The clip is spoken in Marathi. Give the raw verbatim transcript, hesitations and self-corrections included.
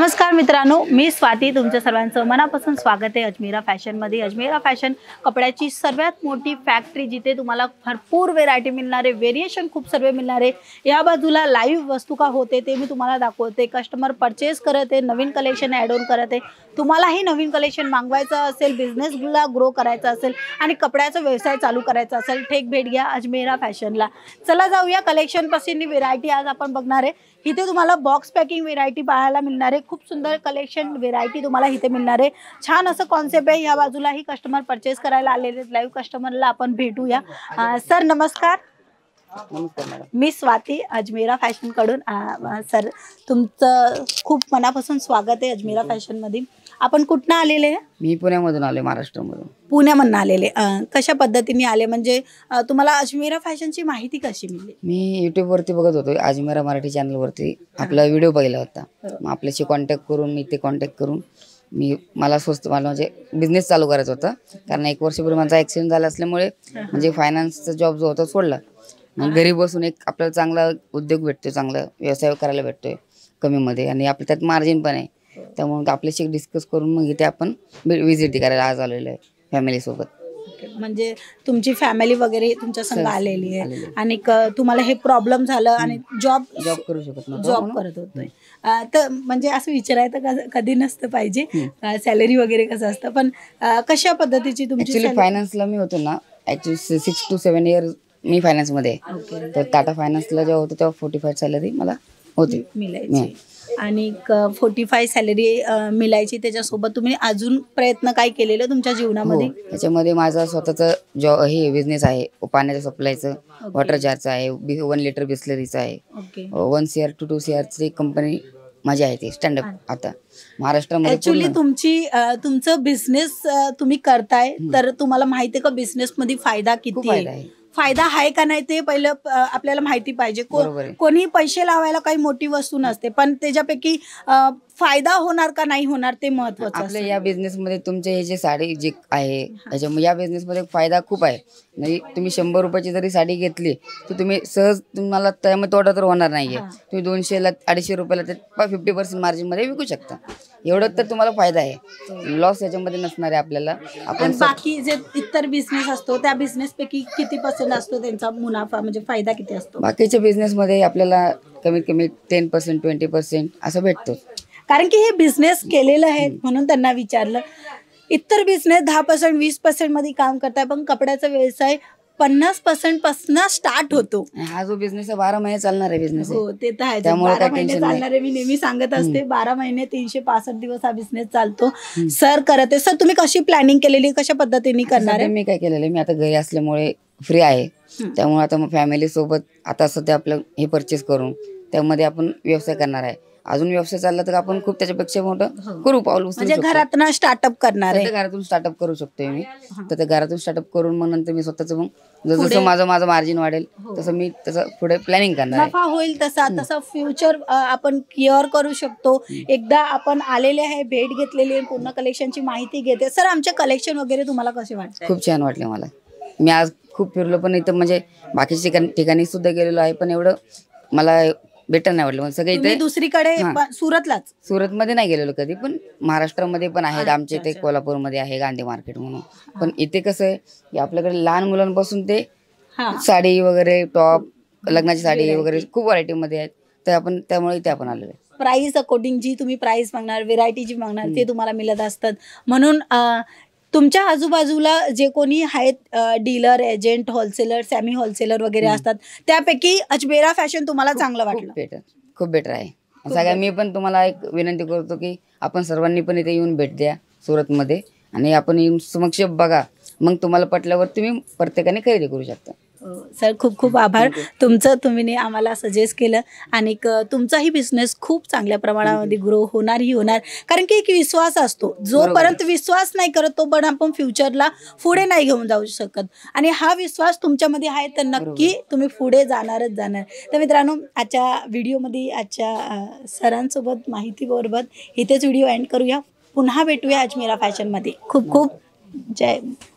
नमस्कार मित्रांनो, मी स्वाती तुमच्या सर्वांचं मनापासून स्वागत आहे अजमेरा फॅशनमध्ये। अजमेरा फॅशन कपड्याची सर्वात मोठी फॅक्टरी, जिथे तुम्हाला भरपूर व्हेरायटी मिळणार आहे, व्हेरिएशन खूप सर्व मिळणार आहे। या बाजूला लाईव्ह वस्तू का होते ते मी तुम्हाला दाखवते। कस्टमर परचेस करत आहे, नवीन कलेक्शन ॲड ऑन करत आहे। तुम्हालाही नवीन कलेक्शन मागवायचं असेल, बिझनेसला ग्रो करायचा असेल आणि कपड्याचा व्यवसाय चालू करायचा असेल, थेट भेट घ्या अजमेरा फॅशनला। चला जाऊया कलेक्शन पासून व्हेरायटी आज आपण बघणार आहे। इथे तुम्हाला बॉक्स पॅकिंग व्हेरायटी पाहायला मिळणार आहे। खूप सुंदर कलेक्शन व्हेरायटी तुम्हाला इथे मिळणार आहे। छान असं कॉन्सेप्ट आहे। या बाजूलाही कस्टमर परचेस करायला आलेले लाईव्ह कस्टमरला आपण भेटूया। सर नमस्कार। नमस्कार मॅडम, मी स्वाती अजमेरा फॅशन कडून। सर तुमचं खूप मनापासून स्वागत आहे अजमेरा फॅशन मध्ये। आपण कुठनं आलेले आहे? मी पुण्यामधून आले, महाराष्ट्रामधून। पुण्यामधून आलेले, कशा पद्धतीने आले, म्हणजे तुम्हाला अजमेरा फॅशनची माहिती कशी मिळाली? मी युट्यूब वरती बघत होतो, अजमेरा मराठी चॅनल वरती आपला व्हिडिओ पाहिला होता। मग आपल्याशी कॉन्टॅक्ट करून मी ते कॉन्टॅक्ट करून मी मला स्वस्त मला म्हणजे बिझनेस चालू करायचा होता। कारण एक वर्षापूर्वी माझा ॲक्सिडेंट झाला असल्यामुळे म्हणजे फायनान्सचा जॉब जो होता सोडला। मग घरी बसून एक आपल्याला चांगला उद्योग भेटतोय, चांगला व्यवसाय करायला भेटतोय कमीमध्ये, आणि आपल्या त्यात मार्जिन पण आहे। त्यामुळे आपल्याशी डिस्कस करून मग इथे आपण विजिट करायला आज आलेलो आहे फॅमिली सोबत। म्हणजे तुमची फॅमिली वगैरे तुमच्या संग आलेली आहे आणि तुम्हाला हे प्रॉब्लेम झालं आणि जॉब जॉब करू शकत नाही, जॉब करत होतोय तर म्हणजे असं विचारायचं कधी नसतं पाहिजे, सॅलरी वगैरे कसं असतं, पण कशा पद्धतीची तुमची? ॲक्च्युली फायनान्सला मी होतो ना, actually six to seven year मी फायनान्समध्ये आहे। तर टाटा फायनान्सला जेव्हा होतं तेव्हा फोर्टी फाय सॅलरी मला होती मिळायची आणि फोर्टी फाय सॅलरी मिळायची। त्याच्यासोबत तुम्ही अजून प्रयत्न काय केलेले तुमच्या जीवनामध्ये? त्याच्यामध्ये माझा स्वतःचा जॉ हे बिझनेस आहे, पाण्याच्या सप्लायचं, वॉटर जारचं आहे, वन लिटर बिस्लरीचं आहे, one C R to two C आरची कंपनी माझी आहे ती स्टँडअप आता महाराष्ट्रामध्ये। ऍक्च्युली तुमची तुमचं बिझनेस तुम्ही करताय तर तुम्हाला माहिती आहे का बिझनेस मध्ये फायदा किती आहे, फायदा आहे का नाही ते पहिलं आपल्याला माहिती पाहिजे। कोणी पैसे लावायला काही मोठी वस्तू नसते, पण त्याच्यापैकी फायदा होणार का नाही होणार ते महत्वाचं। आपल्या या बिझनेस मध्ये तुमचे हे जे साडी जे आहे त्याच्या या बिझनेस मध्ये फायदा खूप आहे। नाही तुम्ही शंभर रुपयाची जरी साडी घेतली तर तुम्ही सहज तुम्हाला त्यामध्ये तोटा तर होणार नाहीये। तुम्ही दोनशेला अडीचशे रुपयाला ते फिफ्टी पर्सेंट मार्जिन मध्ये विकू शकता, एवढं तर तुम्हाला फायदा आहे। लॉस याच्यामध्ये नसणार आहे आपल्याला। आपण बाकी जे इतर बिझनेस असतो त्या बिझनेस पैकी किती पर्सेंट असतो त्यांचा मुनाफा, म्हणजे फायदा किती असतो? बाकीच्या बिझनेस मध्ये आपल्याला कमीत कमी टेन पर्सेंट ट्वेंटी पर्सेंट असं भेटतो, कारण की हे बिझनेस केलेलं आहे म्हणून त्यांना विचारलं। इतर बिझनेस दहा पर्सेंट वीस पर्सेंट मध्ये काम करताय, पण कपड्याचा व्यवसाय पन्नास पर्सेंट पासून स्टार्ट होतो। हा जो बिझनेस आहे बारा महिने चालणार आहे बिझनेस। हो ते तर आहे, बारा महिने चालणार आहे। मी नेहमी सांगत असते बारा महिने तीनशे पासष्ट दिवस हा बिझनेस चालतो। सर करत आहे। सर तुम्ही कशी प्लॅनिंग केलेली, कशा पद्धतीने करणार आहे? मी काय केलेलं आहे, मी आता घरी असल्यामुळे फ्री आहे, त्यामुळे आता मग फॅमिली सोबत आता सध्या आपलं हे परचेस करून त्यामध्ये आपण व्यवसाय करणार आहे। अजून व्यवसाय चालला तर आपण खूप त्याच्यापेक्षा मोठं करू पाऊल उचलू म्हणजे घरातून स्टार्टअप करणार आहे। घरातून स्टार्टअप करू शकतोय मी, तर त्या घरातून स्टार्टअप करून मग नंतर मी स्वतःच मग जसं माझं माझं मार्जिन वाढेल तसं मी तसं पुढे प्लॅनिंग करणार, नफा होईल तसा तसा फ्युचर आपण क्लिअर करू शकतो। एकदा आपण आलेले आहे, भेट घेतलेली आहे, पूर्ण कलेक्शनची माहिती घेते। सर आमचे कलेक्शन वगैरे तुम्हाला कसे वाटते? खूप छान वाटले मला। मी आज खूप फिरलो, पण इथं म्हणजे बाकीच्या ठिकाणी सुद्धा गेलेलो आहे, पण एवढं मला बेटर नाही वाटलं। सगळे इथे दुसरीकडे सुरतलाच, सुरत मध्ये नाही गेलेलो कधी, पण महाराष्ट्रामध्ये पण आहेत आमचे, ते कोल्हापूरमध्ये आहे गांधी मार्केट म्हणून। पण इथे कसं आहे की आपल्याकडे लहान मुलांपासून ते साडी वगैरे, टॉप, लग्नाची साडी वगैरे खूप व्हरायटी मध्ये आहेत, तर आपण त्यामुळे इथे आपण आलेलो आहे। प्राइस अकॉर्डिंग जी तुम्ही प्राइस मागणार, व्हेरायटी जी मागणार ते तुम्हाला मिळत असतात। म्हणून तुमच्या आजूबाजूला जे कोणी आहेत dealer, agent, wholesaler, semi wholesaler वगैरे असतात, त्यापैकी अजमेरा फॅशन तुम्हाला चांगलं वाटलं? बेटर, खूप बेटर आहे सगळ्या। मी पण तुम्हाला एक विनंती करतो की आपण सर्वांनी पण इथे येऊन भेट द्या सुरतमध्ये, आणि आपण येऊन समक्ष बघा, मग तुम्हाला पटल्यावर तुम्ही प्रत्येकाने खरेदी करू शकता। सर खूप खूप आभार तुमचं, तुम्ही आम्हाला सजेस्ट केलं, आणि तुमचाही बिझनेस खूप चांगल्या प्रमाणामध्ये ग्रो होणारही होणार, कारण की एक विश्वास असतो। जोपर्यंत विश्वास नाही करत तोपर्यंत आपण फ्युचरला पुढे नाही घेऊन जाऊ शकत, आणि हा विश्वास तुमच्यामध्ये आहे तर नक्की तुम्ही पुढे जाणारच जाणार। तर मित्रांनो, आजच्या व्हिडिओमध्ये आजच्या सरांसोबत माहितीबरोबर इथेच व्हिडिओ एंड करूया। पुन्हा भेटूया अजमेरा फॅशनमध्ये। खूप खूप जय